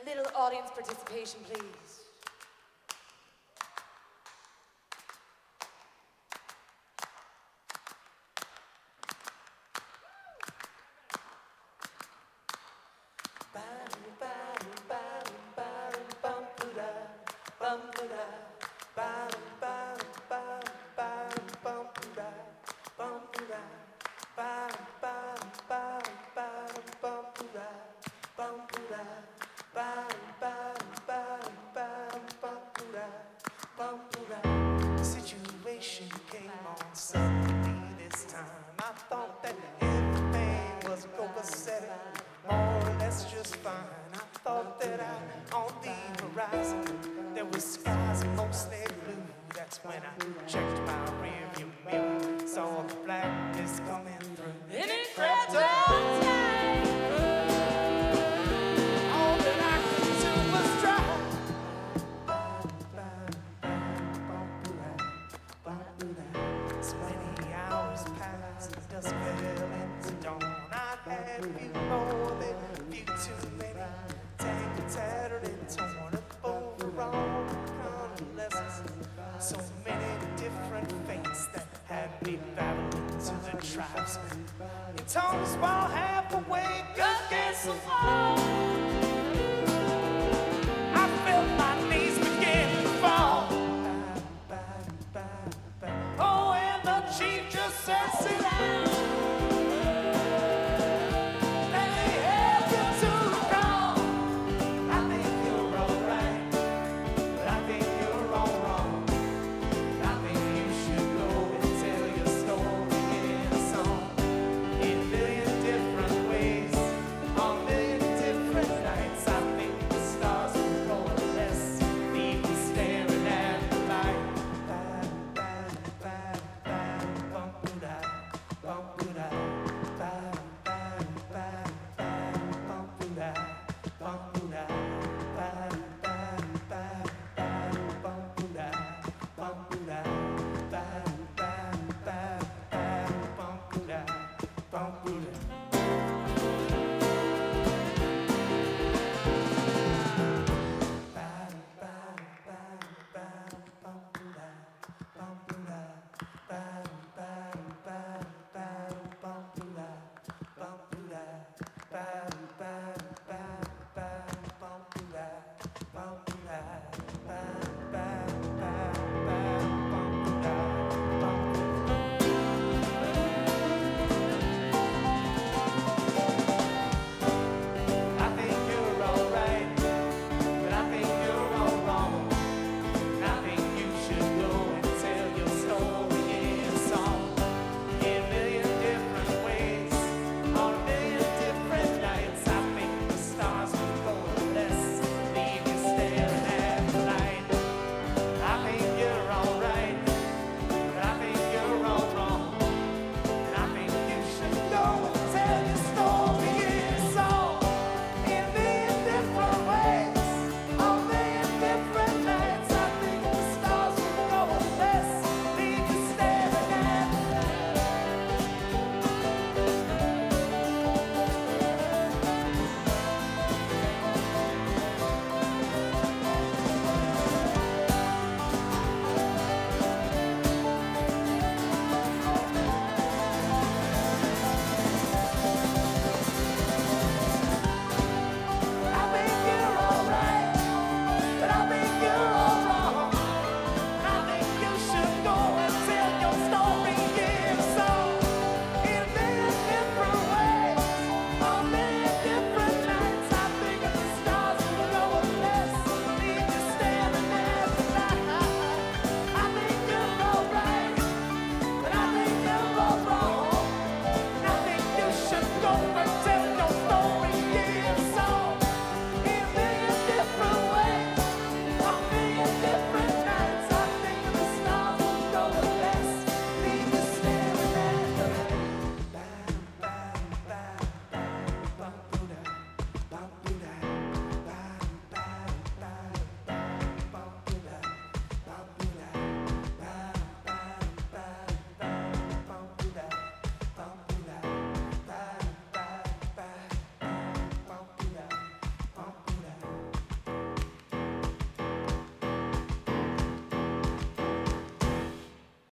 little audience participation, please. Situation came on suddenly this time. I thought that everything was copacetic, more or less just fine. I thought that out on the horizon there was skies mostly blue. That's when I checked my rearview mirror, saw the blackness coming through. An incredible time. All that I could do was try. So many hours passed, the dusk fell into dawn. I had few more than few too many, tangled, tattered, and torn up overall convalescence. So many different fates that had me battling to the tribesmen. You told us while half awake against the wall.